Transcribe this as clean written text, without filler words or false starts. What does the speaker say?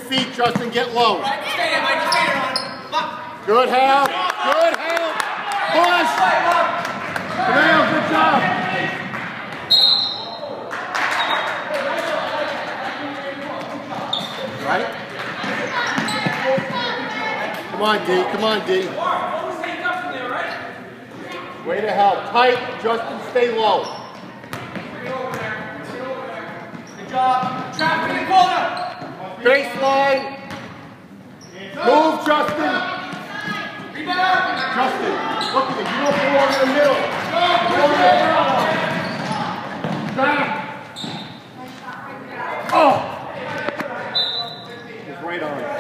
feet, Justin. Get low. Right, stay there, Mike. Stay there, on. Good help. Good help. Push. Camille, good job. Right? Come on, D. Come on, D. Way to help. Tight. Justin, stay low. Good job. Trap in the corner. Baseline. Move, Justin. Rebound. Justin, look at it. You don't belong in the middle. Go in the middle. Back. Oh. It's right on.